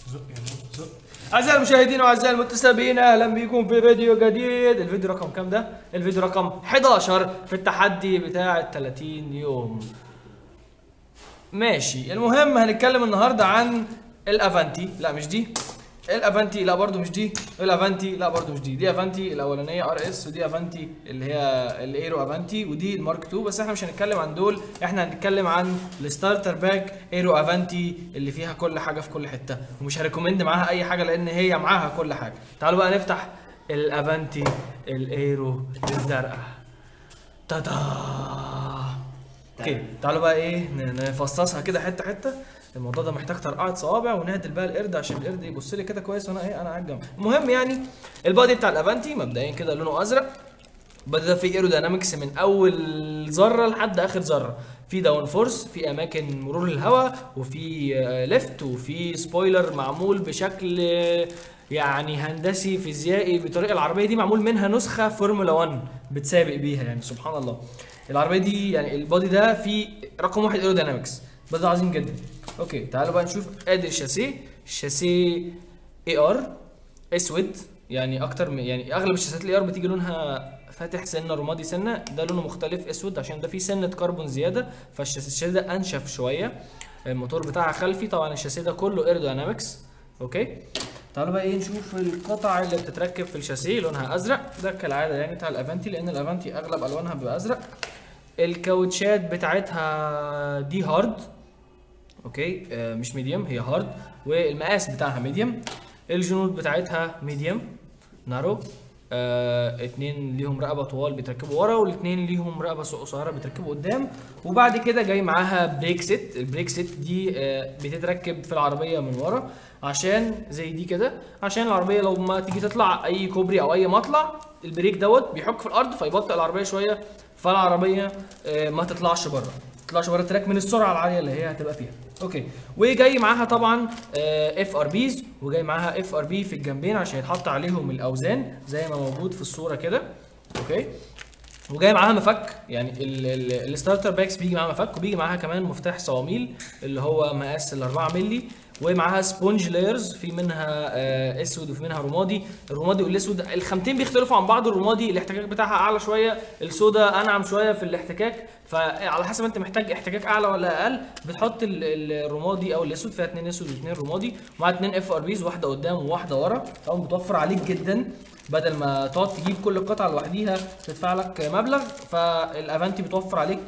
زق يا زق. اعزائي المشاهدين واعزائي المتسابقين، اهلا بكم في فيديو جديد. الفيديو رقم كام ده؟ الفيديو رقم 11 في التحدي بتاع 30 يوم. ماشي، المهم هنتكلم النهارده عن الافانتي. لا مش دي الافانتي، لا برضو مش دي الافانتي، لا برضو مش دي. دي افانتي الاولانيه ار اس، ودي افانتي اللي هي الايرو افانتي، ودي المارك 2. بس احنا مش هنتكلم عن دول، احنا هنتكلم عن الستارتر باك ايرو افانتي اللي فيها كل حاجه في كل حته، ومش هريكومند معاها اي حاجه لان هي معاها كل حاجه. تعالوا بقى نفتح الافانتي الايرو الزرقاء. تادا. اوكي تعالوا بقى ايه نفصصها كده حته حته. الموضوع ده محتاج طرقعه صوابع، ونهدل بقى القرد عشان القرد يبص لي كده كويس وانا ايه انا قاعد جنبه. المهم يعني البادي بتاع الافانتي مبدئيا كده لونه ازرق. البادي ده فيه ايروداينامكس من اول ذره لحد اخر ذره، في داون فورس، في اماكن مرور الهواء، وفي ليفت، وفي سبويلر معمول بشكل يعني هندسي فيزيائي بطريقه. العربيه دي معمول منها نسخه فورمولا 1 بتسابق بيها، يعني سبحان الله. العربيه دي يعني البادي ده فيه رقم 1 ايروداينامكس، البادي ده عظيم جدا. اوكي تعالوا بقى نشوف. ادي الشاسيه اي ار اسود، يعني اكتر من يعني اغلب الشاسيات الاي ار بتيجي لونها فاتح سنه رمادي سنه، ده لونه مختلف اسود عشان ده فيه سنه كربون زياده، فالشاسيه ده انشف شويه. الموتور بتاعها خلفي، طبعا الشاسيه ده كله ايروداينامكس. اوكي تعالوا بقى ايه نشوف القطع اللي بتتركب في الشاسيه. لونها ازرق، ده كالعاده يعني بتاع الافانتي، لان الافانتي اغلب الوانها بيبقى ازرق. الكاوتشات بتاعتها دي هارد، اوكي مش ميديوم، هي هارد، والمقاس بتاعها ميديوم. الجنود بتاعتها ميديوم نارو، اتنين ليهم رقبه طوال بيتركبوا ورا، والاتنين ليهم رقبه قصيره بيتركبوا قدام. وبعد كده جاي معاها بريك سيت. البريك سيت دي بتتركب في العربيه من ورا عشان زي دي كده، عشان العربيه لو ما تيجي تطلع اي كوبري او اي مطلع، البريك دوت بيحك في الارض فيبطئ العربيه شويه، فالعربيه ما تطلعش بره التراك من السرعه العاليه اللي هي هتبقى فيها. اوكي وجاي معاها طبعا اف ار بيز، وجاي معاها اف ار بي في الجنبين عشان يتحط عليهم الاوزان زي ما موجود في الصوره كده. اوكي وجاي معاها مفك، يعني الستارتر باكس بيجي معاها مفك، وبيجي معاها كمان مفتاح صواميل اللي هو مقاس ال 4 مللي، ومعاها سبونج لايرز، في منها اسود وفي منها رمادي. الرمادي والاسود الخامتين بيختلفوا عن بعض، الرمادي الاحتكاك بتاعها اعلى شويه، السودا انعم شويه في الاحتكاك، فعلى حسب انت محتاج احتكاك اعلى ولا اقل بتحط الرمادي او الاسود. فيها 2 اسود و2 رمادي، ومعاها 2 اف ار بيز، واحده قدام وواحده ورا. طبعا بتوفر عليك جدا، بدل ما تقعد تجيب كل قطعه لوحديها تدفع لك مبلغ، فالافانتي بتوفر عليك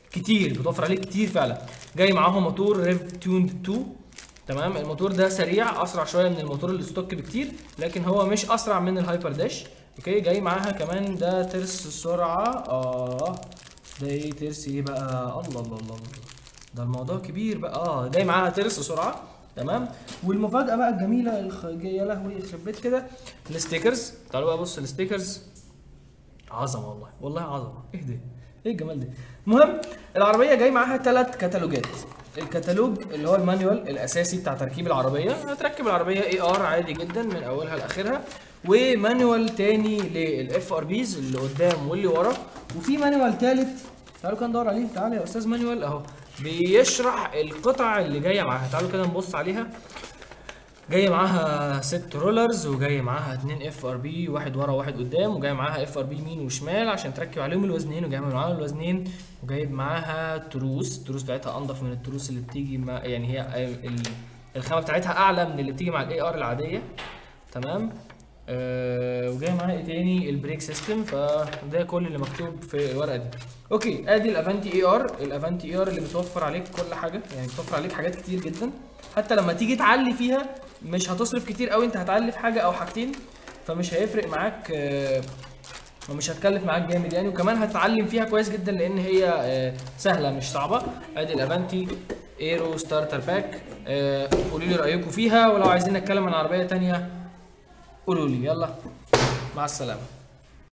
كتير فعلا. جاي معاهم موتور ريف توند 2. تمام، الموتور ده سريع، اسرع شويه من الموتور الستوك بكتير، لكن هو مش اسرع من الهايبر داش. اوكي جاي معاها كمان ده ترس سرعه. ده ايه ترس ايه بقى؟ الله ده الموضوع كبير بقى. جاي معاها ترس سرعه. تمام، والمفاجاه بقى الجميله يا لهوي يخرب بيت كده، الستيكرز. تعالوا بقى بص الستيكرز، عظمه والله عظمه. ايه ده؟ ايه الجمال ده؟ المهم العربيه جاي معاها 3 كتالوجات. الكتالوج اللي هو المانيوال الاساسي بتاع تركيب العربيه، هتركب العربيه اي ار عادي جدا من اولها لاخرها، ومانيوال تاني للاف ار بيز اللي قدام واللي ورا، وفي مانيوال تالت تعالوا كده ندور عليه. تعالى يا استاذ مانيوال اهو، بيشرح القطع اللي جايه معاها. تعالوا كده نبص عليها. جايه معاها 6 رولرز، وجايه معاها 2 اف ار بي، واحد ورا وواحد قدام، وجايه معاها اف ار بي يمين وشمال عشان تركب عليهم الوزنين، وجايه معاها الوزنين، وجايب معاها التروس بتاعتها انضف من التروس اللي بتيجي مع، يعني هي الخامه بتاعتها اعلى من اللي بتيجي مع الاي ار العاديه. تمام، وجاي معاها ايه تاني؟ البريك سيستم. فده كل اللي مكتوب في الورقه دي. اوكي ادي الافانتي اي ار. الافانتي اي ار اللي بتوفر عليك كل حاجه، يعني بتوفر عليك حاجات كتير جدا، حتى لما تيجي تعلي فيها مش هتصرف كتير قوي، انت هتعلي في حاجه او حاجتين فمش هيفرق معاك، ومش هتكلف معاك جامد يعني، وكمان هتتعلم فيها كويس جدا لان هي سهله مش صعبه. ادي الافانتي ايرو ستارتر باك. قولوا لي رايكم فيها، ولو عايزين نتكلم عن عربيه ثانيه قولوا لي. يلا مع السلامه.